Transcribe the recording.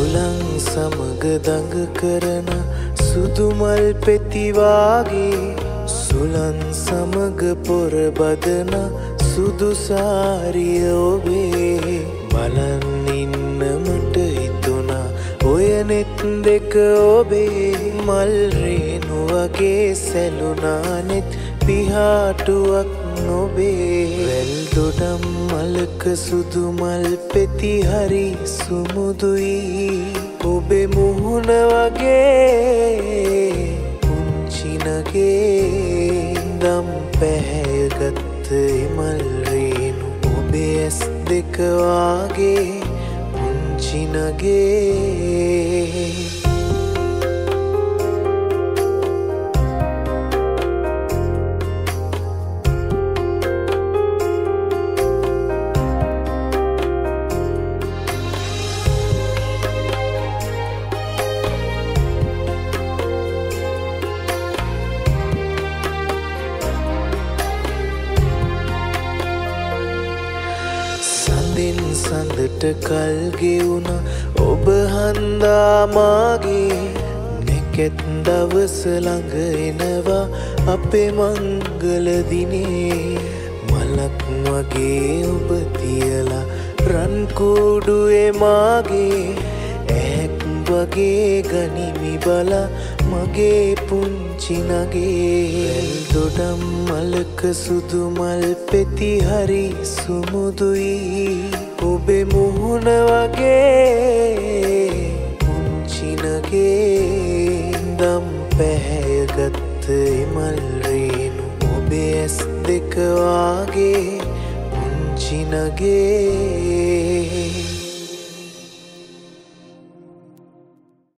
සුළං සමග දඟ කරන සුදු මල් පෙති වාගේ සුළං සමග පොර බදන සුදු සාරිය ඔබේ බලන් ඉන්නමට හිතුණා ඔය නෙත් දෙක ඔබේ මල් රේණු වගේ සැලුණා නෙත් පිහාටුවක් නොබේ වැල් දොඩම් මලක සුදු මල් පෙති හරි සුමුදුයි ඔබේ මුහුණ වගේ පුංචි නගේ දම් පැහැයගත්ත මල් රේණු ඔබේ ඇස් දෙක වාගේ පුංචි නගේ සඳට කල් ගෙවුණ ඔබ හන්දා මාගේ නැකැත් දවස ළඟ එනවා අපේ මංගල දිනේ මලක් වගේ ඔබ තියලා රන් කුඩුවේ මාගේ ඇක් වගේ ගනිමි බලා මගේ පුංචි නගේ දොඩම් මලක සුදු මල් පෙති හරි සුමුදුයි ඔබේ මුහුණ වගේ පුංචි නගේ දම් පැහැයගත්ත මල් රේණු ඔබේ ඇස් දෙක වාගේ පුංචි නගේ